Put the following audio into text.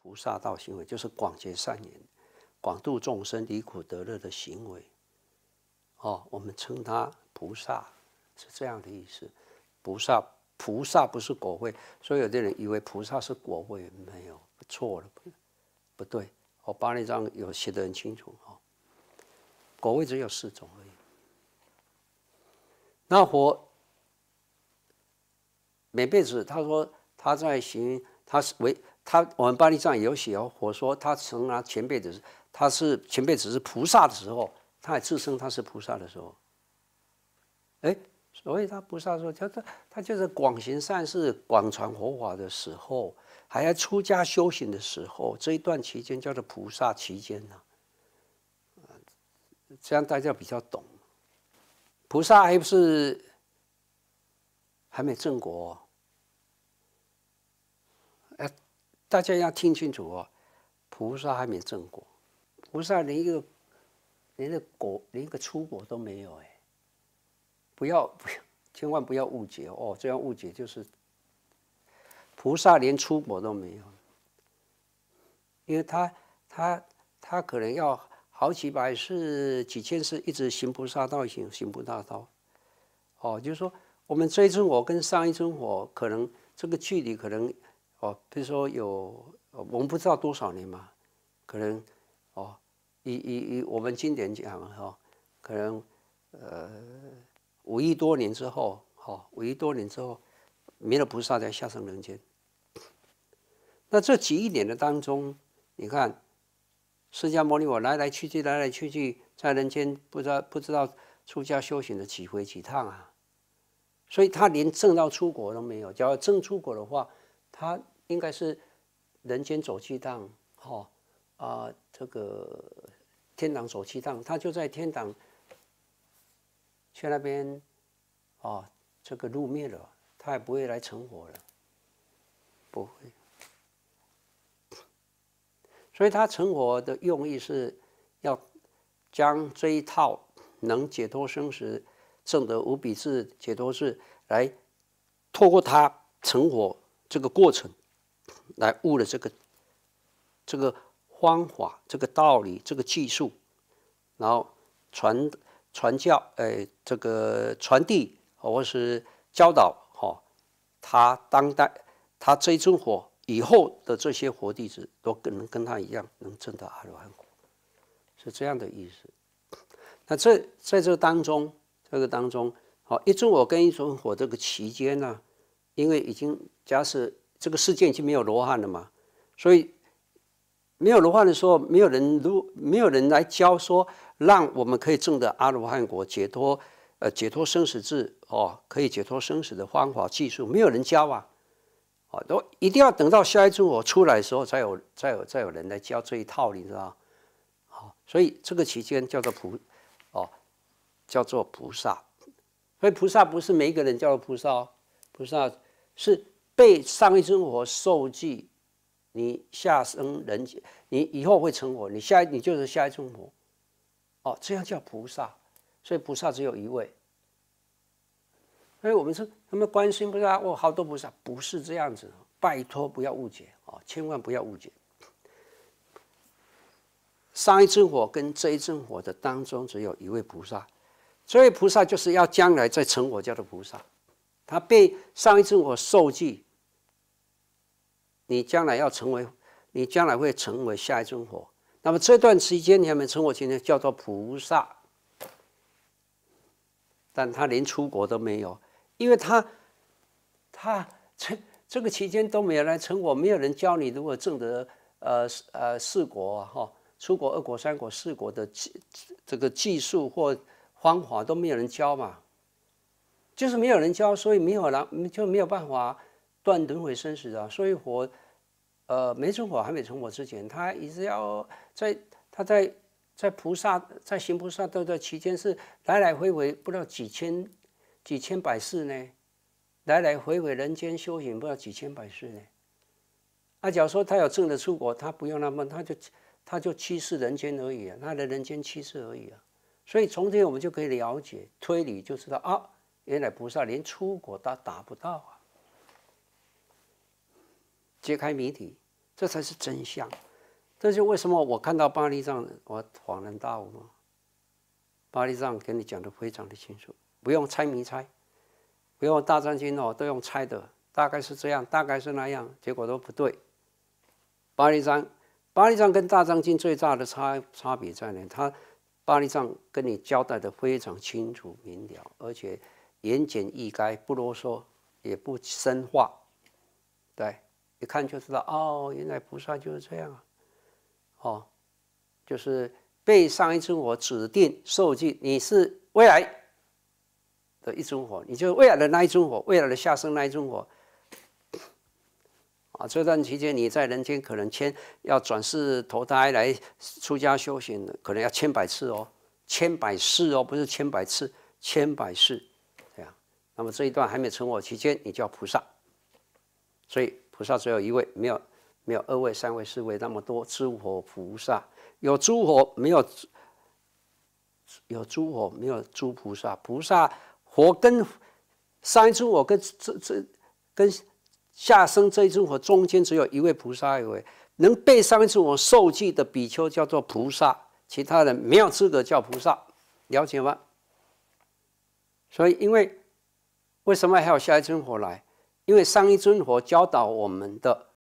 菩萨道行为，就是广结善缘、广度众生、离苦得乐的行为。我们称他菩萨，是这样的意思。菩萨不是果位，所以有的人以为菩萨是果位，没有，错了，不对。巴利藏有写得很清楚。果位只有4种而已。那佛每辈子他说他在行，我们巴利藏也有写佛说他曾拿前辈子前辈子是菩萨的时候，他也自称他是菩萨的时候，所以他菩萨说他就是广行善事、广传佛法的时候，还要出家修行的时候，这一段期间叫做菩萨期间呢。这样大家比较懂。菩萨还不是还没正果大家要听清楚菩萨还没正果，菩萨连一个出果都没有千万不要误解这样误解就是菩萨连出果都没有，因为他可能要好几百世、几千世一直行菩萨道，行菩萨道。就是说我们这一尊我跟上一尊我可能这个距离可能比如说我们不知道多少年嘛，可能以我们经典讲可能5亿多年之后，5亿多年之后，弥勒菩萨才下生人间。那这几亿年的当中，你看释迦牟尼佛来来去去，在人间不知道出家修行的几回几趟啊，所以他连证到出国都没有。假如证出国的话，他应该是人间走七趟，这个天堂走七趟，他就在天堂去那边这个入灭了，他也不会来成佛了，不会。所以他成佛的用意是要将这一套能解脱生死、证得无比智解脱智，来透过他成佛这个过程，来悟了这个方法、这个道理、这个技术，然后传教，这个传递或是教导他当代他这一尊佛以后的这些佛弟子都能跟他一样能证到阿罗汉果，是这样的意思。那在这当中，一尊我跟一尊佛这个期间呢，因为已经假使这个世界已经没有罗汉了嘛，所以没有罗汉的时候，没有人来教说让我们可以证得阿罗汉果，解脱生死智可以解脱生死的方法技术，没有人教啊。都一定要等到下一尊我出来的时候，才有人来教这一套，你知道？所以这个期间叫做菩萨。所以菩萨不是每一个人叫做菩萨菩萨是被上一尊佛受记，你下生人间，你以后会成佛，你就是下一尊佛。这样叫菩萨。所以菩萨只有一位。所以我们说他们观世音菩萨，好多菩萨，不是这样子，拜托不要误解千万不要误解。上一尊佛跟这一尊佛的当中只有一位菩萨，这位菩萨就是要将来再成佛叫做菩萨，他被上一尊佛受记，你将来会成为下一尊佛。那么这段时间你还没成佛期间叫做菩萨，但他连出国都没有。因为他这个期间都没有来成佛，没有人教你如何证得四果出国、二果、三果、四果的这个技术或方法都没有人教嘛，就是没有人教，所以就没有办法断轮回生死啊。所以没成佛还没成佛之前，他一直要在菩萨在行菩萨道的期间是来来回回不知道几千百世呢，来来回回人间修行不知道几千百世呢。假如说他有证得出国，他不用那么，他就七世人间而已他的人间七世而已所以从这我们就可以了解推理，就知道原来菩萨连出国都达不到揭开谜题， 这才是真相。这就为什么我看到巴利藏，我恍然大悟嘛。巴利藏给你讲的非常的清楚，不用猜谜猜，不用大藏经都用猜的，大概是这样，大概是那样，结果都不对。巴利藏跟大藏经最大的差别在哪？巴利藏跟你交代的非常清楚明了，而且言简意赅，不啰嗦，也不深化，对，一看就知道哦，原来菩萨就是这样啊，哦，就是被上一尊佛指定受记，你是未来的一尊佛，你就是未来的那一尊佛，未来的下生那一尊佛。啊，这段期间你在人间可能要转世投胎来出家修行，可能要1,000,000次哦，1,000,000世哦，不是1,000,000次，1,000,000世，这样。那么这一段还没成我期间，你叫菩萨。所以菩萨只有一位，没有2位、3位、4位那么多诸佛菩萨，有诸佛没有诸菩萨，佛跟上一尊佛跟下生这一尊佛中间只有一位菩萨一位，能被上一尊佛受记的比丘叫做菩萨，其他人没有资格叫菩萨，了解吗？所以为什么还有下一尊佛来？因为上一尊佛教导我们的